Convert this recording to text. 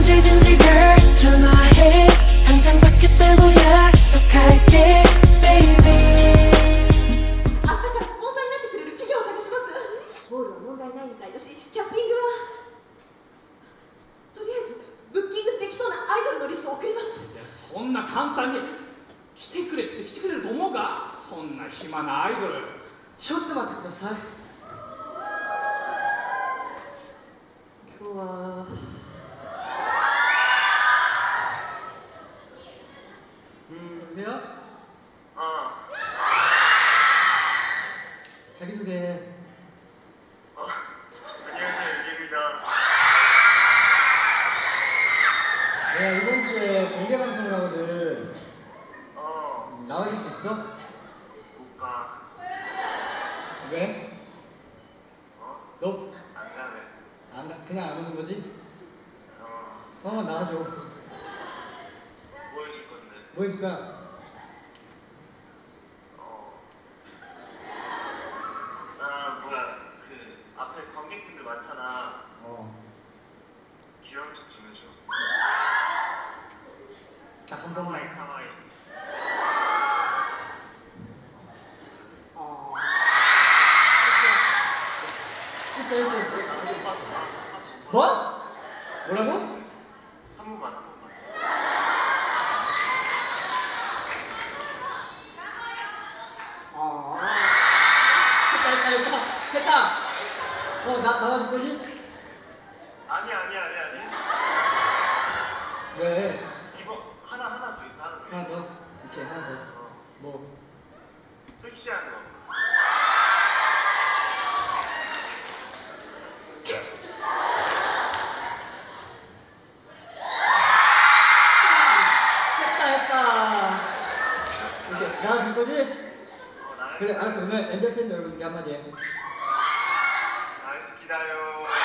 언제든지 girl 전화해. 항상 바뀌었다고 약속할게 baby. 明日からスポンサーになってくれる企業を探します。ホールは問題ないみたいだし、キャスティングはとりあえずブッキングできそうなアイドルのリストを送ります。 いや、そんな簡単に来てくれって言って来てくれると思うか。そんな暇なアイドル。 ちょっと待ってください。今日は여보세요? 자기소개. 안녕하세요, 유재입니다. 내가 이번 주에 공개 방송을 하거든. 나와줄 수 있어? 못 가. 왜? 너 안 가네. 그냥 안 오는 거지? 어, 나와줘. 뭐 해줄 건데? 뭐 해줄까? 뭐야, 그 앞에 관객분들 많잖아. 귀여운 척 좀 해줘. 딱 한 번만. 가와이. 있어. 뭐? 뭐라고? 한 번만. 됐다. 나와줄 거지? 아니. 왜? 이거 하나 더 있어, 하나 더. 하나 더? 오케이, 하나 더. 뭐? 섹시한 거. 했다. 오케이, 나와줄 거지? 그래, 알았어. 오늘 엔젤 팬 여러분들께 한마디 해. 기다려.